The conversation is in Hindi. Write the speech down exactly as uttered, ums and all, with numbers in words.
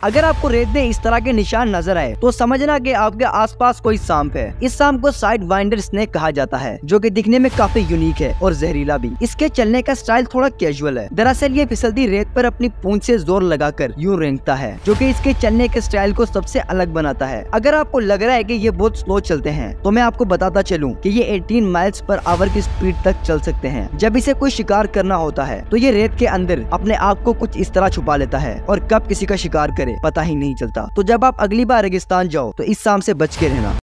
अगर आपको रेत में इस तरह के निशान नजर आए तो समझना कि आपके आसपास कोई सांप है। इस सांप को साइड वाइंडर स्नेक कहा जाता है, जो कि दिखने में काफी यूनिक है और जहरीला भी। इसके चलने का स्टाइल थोड़ा कैजुअल है। दरअसल ये फिसलती रेत पर अपनी पूंछ से जोर लगाकर यूं रेंगता है, जो कि इसके चलने के स्टाइल को सबसे अलग बनाता है। अगर आपको लग रहा है कि ये बहुत स्लो चलते हैं तो मैं आपको बताता चलूं कि ये अठारह माइल्स पर आवर की स्पीड तक चल सकते हैं। जब इसे कोई शिकार करना होता है तो ये रेत के अंदर अपने आप को कुछ इस तरह छुपा लेता है और कब किसी का शिकार करे पता ही नहीं चलता। तो जब आप अगली बार रेगिस्तान जाओ तो इस सांप से बच के रहना।